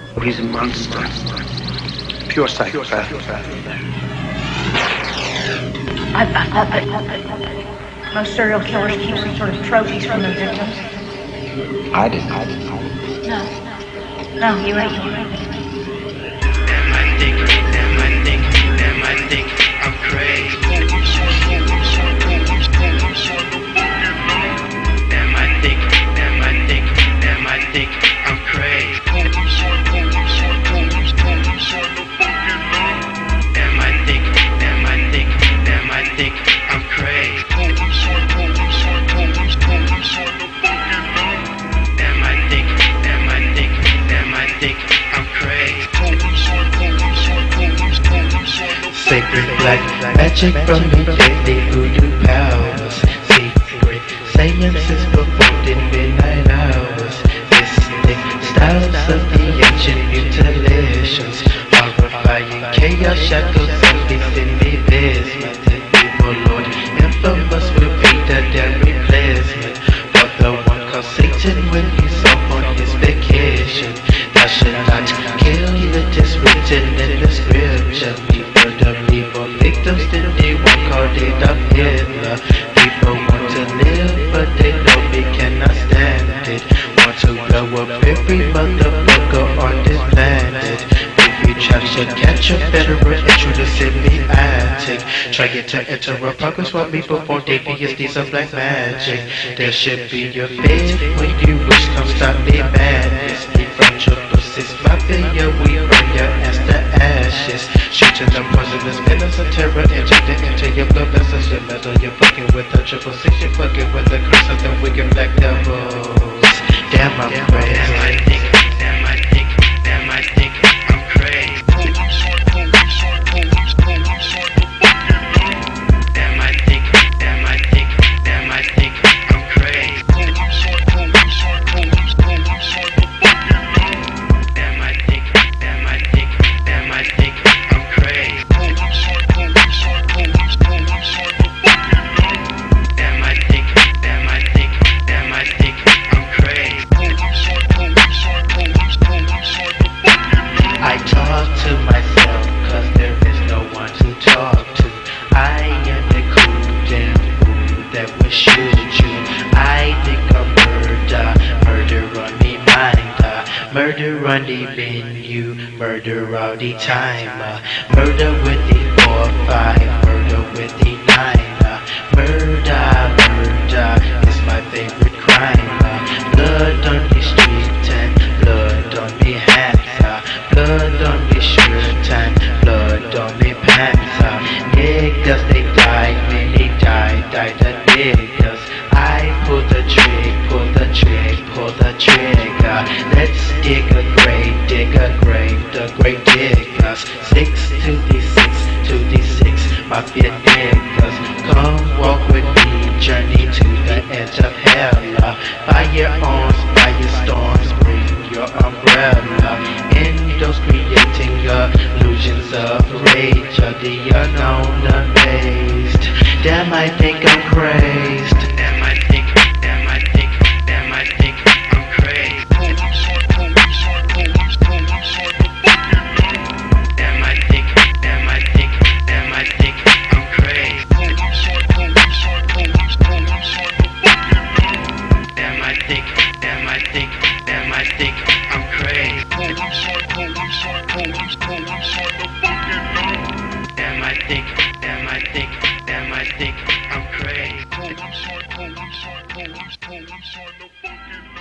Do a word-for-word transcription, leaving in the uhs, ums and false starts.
Oh, he's a monster. Pure psychopath. I, I thought that most serial killers keep some sort of trophies from their victims. I didn't. I didn't. No. No, you ain't. You ain't. Damn, I think, damn, I think, damn, I think I'm crazy. Damn, I think, damn, I think, damn, I think I'm crazy. Damn, I think, damn, I think, damn, I think I'm crazy. Damn, I think, damn, I think, damn, I think I'm crazy. Sacred black magic from the deadly voodoo powers. Secret seances performed in midnight hours. Mystic styles of the ancient mutilations. Horrifying chaos shackles of beast in the basement. The evil lord infamous will be the damn replacement for the one called Satan when he's off on his vacation. Thou should not kill, it is written in the scripture. People the people victims to the one called Adolf Hitler. People want to live but they know they cannot stand it. Want to blow up every motherfucker on this planet. Every trap should catch a federal intruders in the attic. Trying to enter a progress while me perform devious deeds of black magic. There should be your fate when you wish come stop the madness. From triple six mafia, we burn your ass to ashes. Shooting the poisonous venom of terror, injected into your blood vessels. Your metal, you're fucking with a triple six, you're fucking with the curse of the wicked black devils. Damn, I'm crazy. Damn, I think, damn, I think, damn, I think I'm crazy. Damn, I think, damn, I think, damn, I think I'm crazy. Damn, I think, damn, I think, damn, I think I'm crazy. Damn, I think, damn, I think, damn, I think I'm crazy. I talk to myself cause there is no one to talk to. I am the cool damn fool that will shoot you. I think of murder, murder on me mind, uh, murder on the menu, murder all the time, uh, murder with the four five, murder with the nine, uh, murder, murder is my favorite crime, uh, blood on the street and blood on me hands, uh, blood on me shirt and blood on me pants, uh, niggas they died, many died, died the niggas. I pull the trick, pull the trick, pull the trigger. Let's dig a grave, dig a grave, the grave diggers. Six to the six, to the six, mafia niggas. Come walk with me, journey to the edge of hell. Uh, firearms, firestorms, bring your umbrella. Windows creating illusions of rage, of the unknown amazed. Damn, I think I'm crazed. Damn, I think, damn, I think, damn, I think I'm crazy. Damn, I think, damn, I think, damn, I think I'm crazy. Damn, I think, damn, I think, damn, I think I'm crazy. Damn, I think, damn, I think, damn, I think I'm crazy.